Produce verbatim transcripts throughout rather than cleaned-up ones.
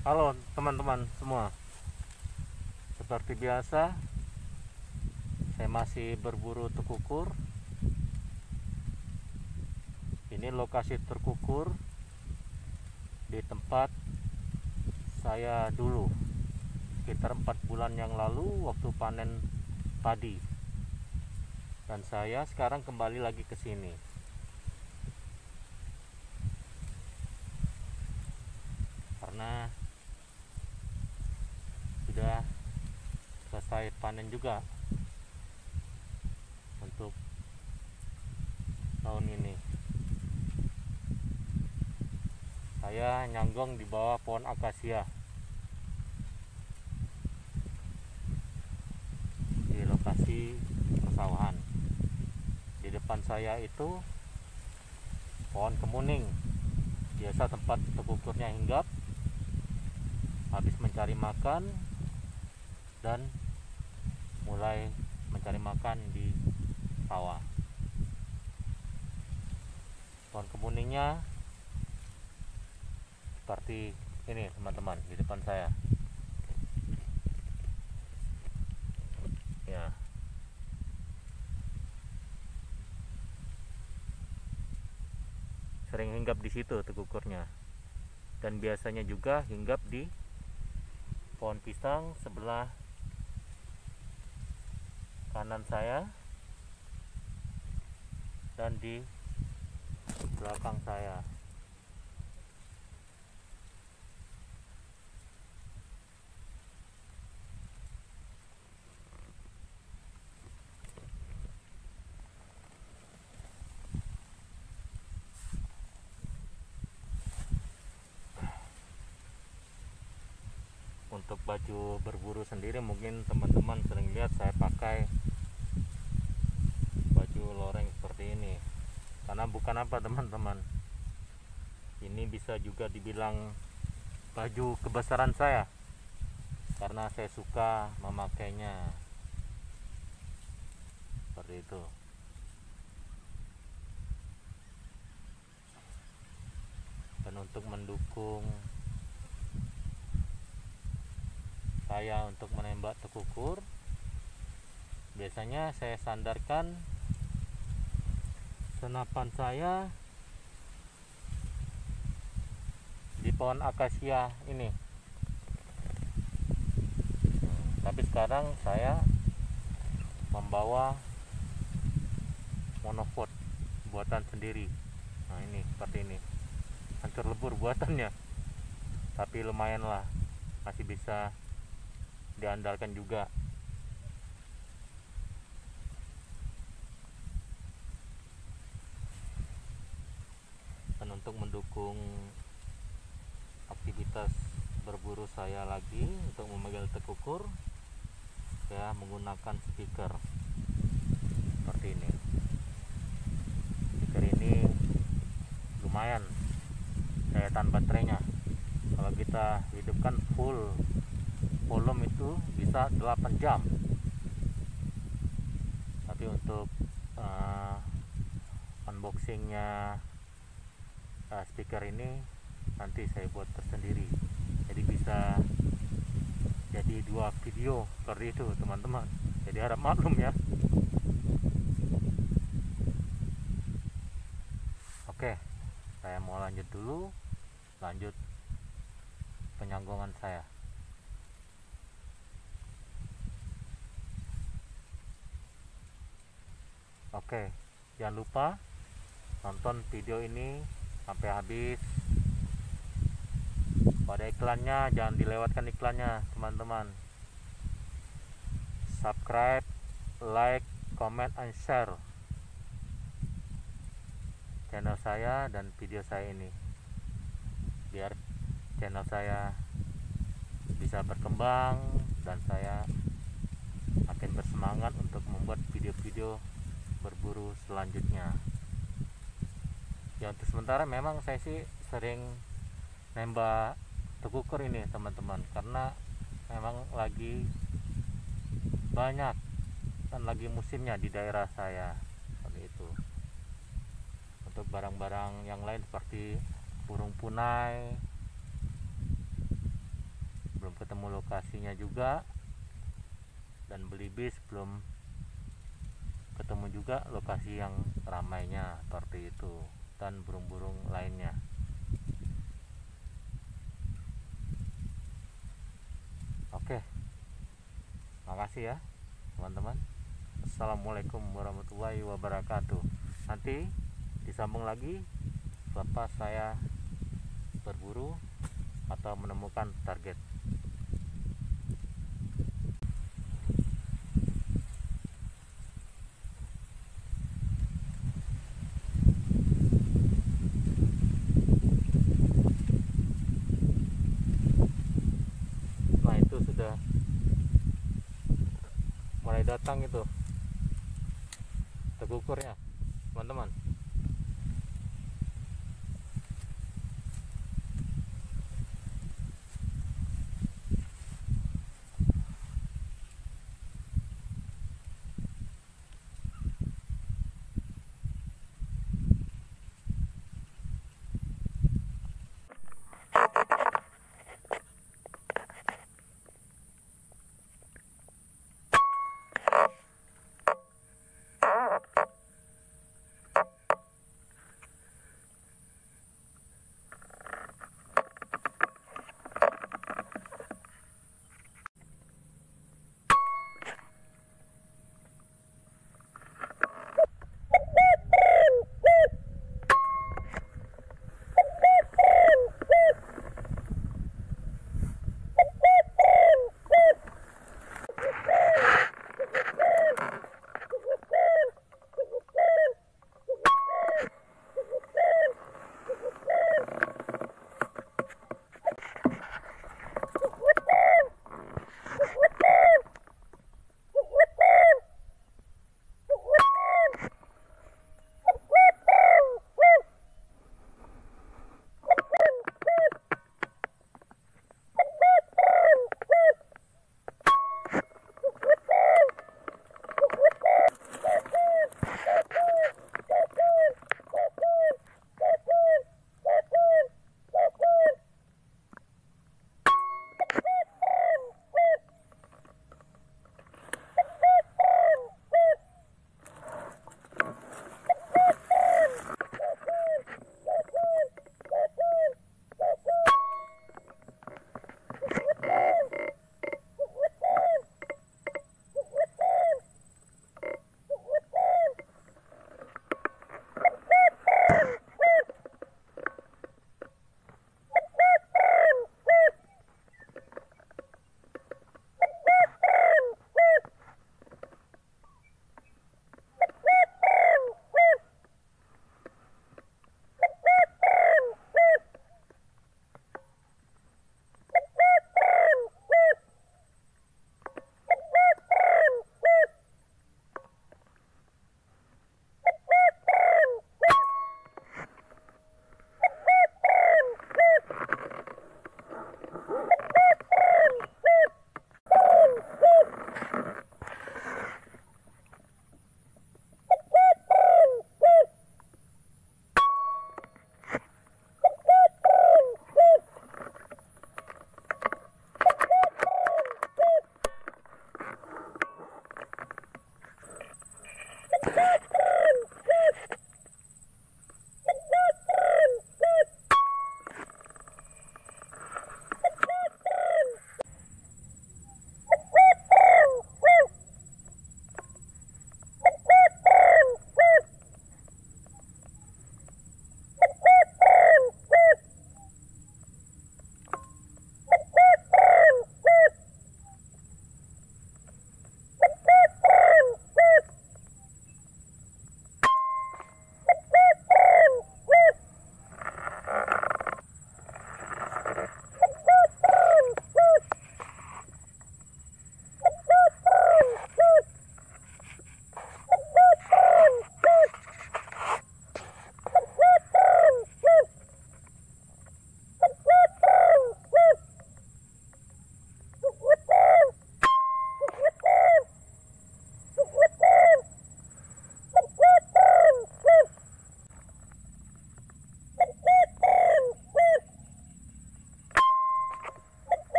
Halo teman-teman semua, seperti biasa saya masih berburu tekukur. Ini lokasi terkukur di tempat saya dulu sekitar empat bulan yang lalu waktu panen padi, dan saya sekarang kembali lagi ke sini karena sudah selesai panen juga untuk tahun ini. Saya nyanggong di bawah pohon akasia di lokasi persawahan. Di depan saya itu pohon kemuning, biasa tempat tekukurnya hinggap habis mencari makan dan mulai mencari makan di sawah. Pohon kemuningnya seperti ini teman-teman di depan saya ya. Sering hinggap di situ tekukurnya, dan biasanya juga hinggap di pohon pisang sebelah kanan saya dan di belakang saya. Untuk baju berburu sendiri mungkin teman-teman sering lihat saya pakai baju loreng seperti ini, karena bukan apa teman-teman, ini bisa juga dibilang baju kebesaran saya karena saya suka memakainya seperti itu. Dan untuk mendukung saya untuk menembak tekukur, biasanya saya sandarkan senapan saya di pohon akasia ini. Tapi sekarang saya membawa monopod buatan sendiri. Nah ini seperti ini, hancur lebur buatannya, tapi lumayan lah, masih bisa diandalkan juga. Dan untuk mendukung aktivitas berburu saya lagi untuk memegang tekukur, saya menggunakan speaker seperti ini. Speaker ini lumayan daya tahan baterainya. Kalau kita hidupkan full volume itu bisa delapan jam. Tapi untuk uh, unboxingnya uh, speaker ini nanti saya buat tersendiri, jadi bisa jadi dua video seperti itu teman-teman, jadi harap maklum ya. Oke, saya mau lanjut dulu, lanjut penyanggongan saya. Oke, jangan lupa nonton video ini sampai habis. Pada iklannya jangan dilewatkan iklannya teman-teman. Subscribe, like, comment, and share channel saya dan video saya ini, biar channel saya bisa berkembang dan saya makin bersemangat untuk membuat video-video berburu selanjutnya. Ya untuk sementara memang saya sih sering nembak tekukur ini teman-teman, karena memang lagi banyak dan lagi musimnya di daerah saya seperti itu. Untuk barang-barang yang lain seperti burung punai belum ketemu lokasinya juga, dan belibis belum ketemu juga lokasi yang ramainya seperti itu, dan burung-burung lainnya. Oke, makasih ya teman-teman. Assalamualaikum warahmatullahi wabarakatuh. Nanti disambung lagi selepas saya berburu atau menemukan target. Nah, itu sudah mulai datang itu tekukurnya, teman-teman.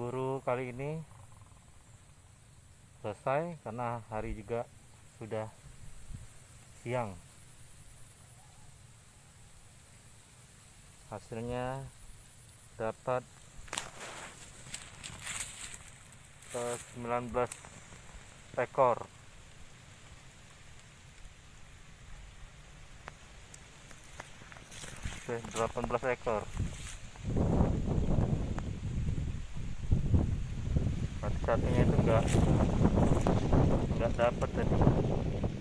berburu kali ini selesai karena hari juga sudah siang. Hasilnya dapat sembilan belas ekor. Oke, delapan belas ekor. Berarti satunya itu enggak enggak dapat tadi.